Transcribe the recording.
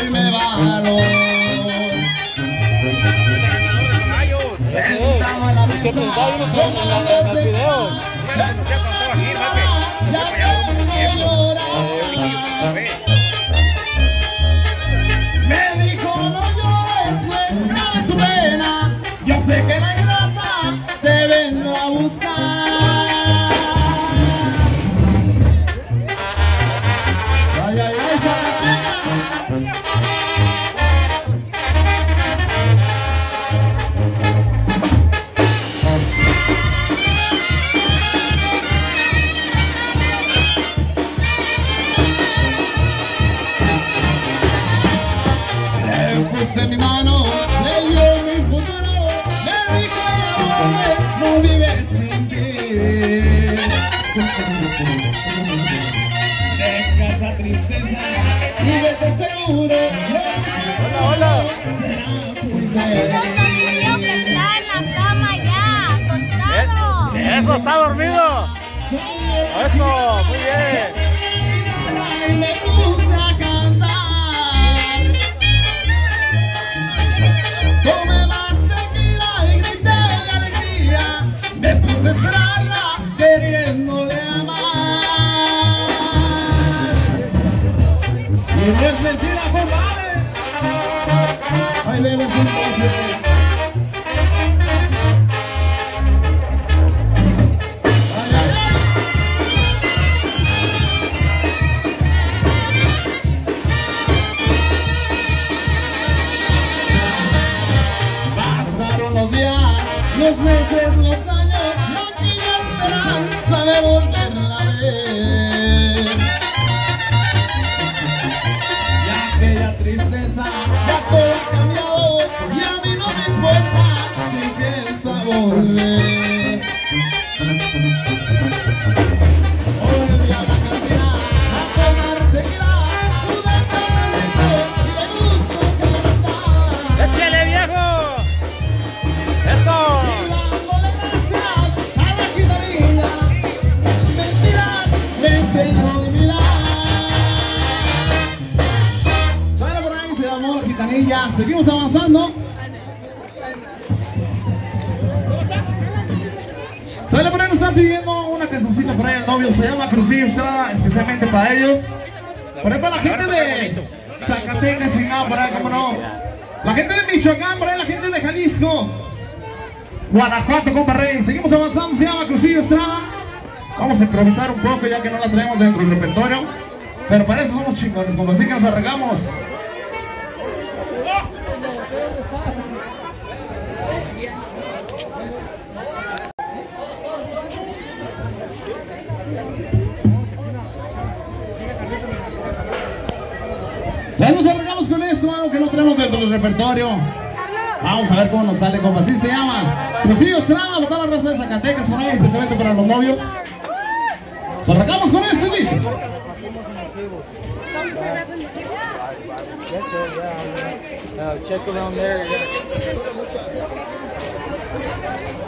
darme valor. Sentado en la mesa, tomando de videos. Me dijo no llores, nuestra tu pena, yo sé que la ingrata te vengo a buscar. Ay, ay, ay, Zacatecas. Puse mi mano, leyó mi futuro, me dijo no vives sin ti. Deja esa tristeza y vete seguro. Hola, hola. Que está en la cama ya, acostado. Eso, está dormido. Eso, muy bien. Y me puse a cantar. Tomé más tequila y grité de alegría. Me puse a esperarla queriéndole amar. Y no es mentira, pues vale. Ahí vemos entonces. Los días, los meses, los años, no aquella esperanza de volverla a ver. Y aquella tristeza, ya todo ha cambiado, y a mí no me importa si piensa volver. Volví a la cantina a tomar tequila, pude cantar y me gusto cantar. ¡Échale, viejo! Seguimos avanzando. Sale por ahí, nos están pidiendo una cancioncita por ahí el novio, se llama Crucillo Estrada, especialmente para ellos. Por ahí para la gente de Zacatecas, chingado, por ahí, cómo no. La gente de Michoacán, por ahí la gente de Jalisco, Guanajuato, compa Rey. Seguimos avanzando, se llama Crucillo Estrada. Vamos a improvisar un poco ya que no la tenemos dentro del repertorio. Pero para eso somos chingones, como así que nos arreglamos. Ya nos arreglamos con esto, algo que no tenemos dentro del repertorio. Vamos a ver cómo nos sale, como así se llama Crucillo Estrada, botar la raza de Zacatecas por ahí, especialmente para los novios. Nos arreglamos con esto, ¿viste? Yes, sir, yeah. Check around there. Yeah.